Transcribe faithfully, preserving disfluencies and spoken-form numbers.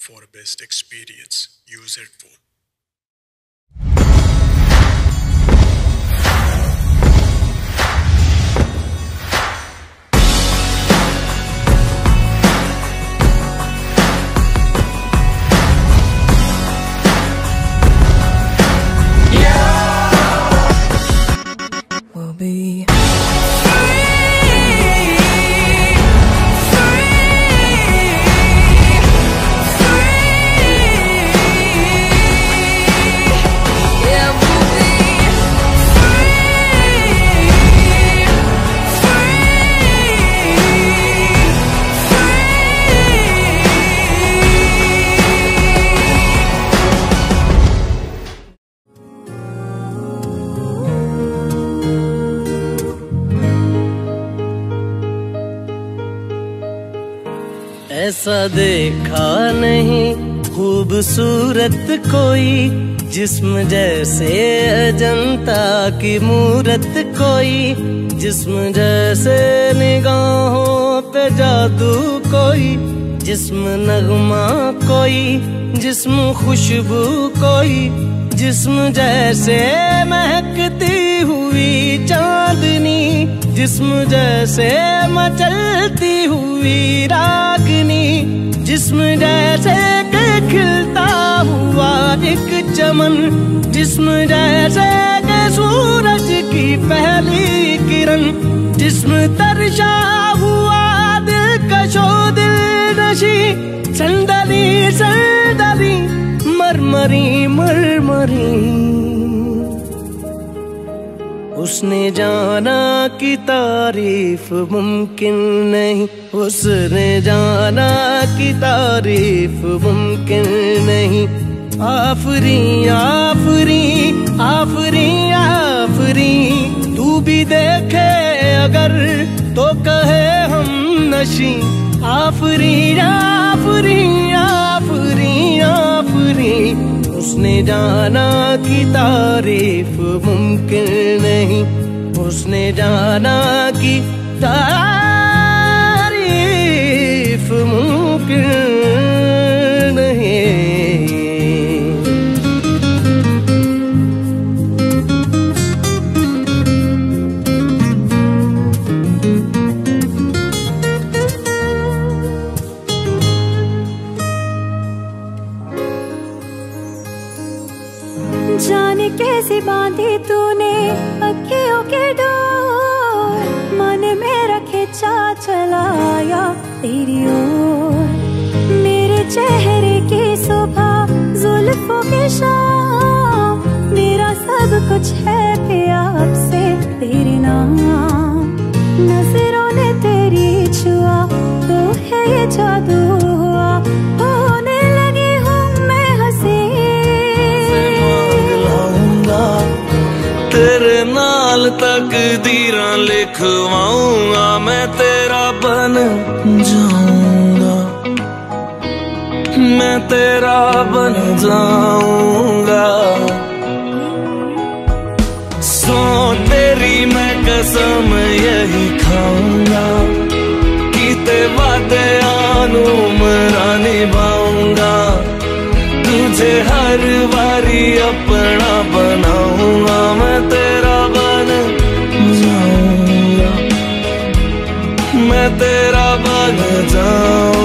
For best experience, use headphone. We'll be ऐसा देखा नहीं खूबसूरत कोई, जिस्म जैसे अजंता की मूरत कोई, जिस्म जैसे निगाहों पे जादू कोई, जिस्म नगमा कोई, जिस्म खुशबू कोई, जिस्म जैसे महकती हुई चांदनी, जिस्म जैसे मचलती हुई रागनी, जिस्म जैसे के खिलता हुआ एक चमन, जिस्म जैसे के सूरज की पहली किरण, जिस्म तरशा हुआ दिलकशो दिल नशी, संदली संदली मरमरी मरमरी। उसने जाना कि तारीफ मुमकिन नहीं, उसने जाना कि तारीफ मुमकिन नहीं। आफरी आफरी आफरी आफरी, तू भी देखे अगर तो कहे हम नशी। आफरी आफरी आफरी आफरी, उसने जाना कि तारीफ मुमकिन नहीं, उसने जाना कि तारीफ मुमकिन नहीं। जाने कैसे बांधी तूने अखियों के डोर, मन मेरा खिंचा चलाया तेरी ओर। मेरे चेहरे की सुबह जुल्फों की शाम, मेरा सब कुछ है प्यार से तेरे नाम। नजरों ने तेरी छुआ तो है ये जादू हुआ, होने लगी हूँ मैं हंसी। तेरे नाल तकदीरां लिखवाऊंगा, मैं तेरा बन जाऊंगा, मैं तेरा बन जाऊंगा। सो तेरी मैं कसम यही खाऊंगा, कीते वादे आनू मरा निभाऊंगा। तुझे हर बारी अपना बनाऊंगा, मैं तेरा बन जाऊंगा, मैं तेरा बन जाऊंगा।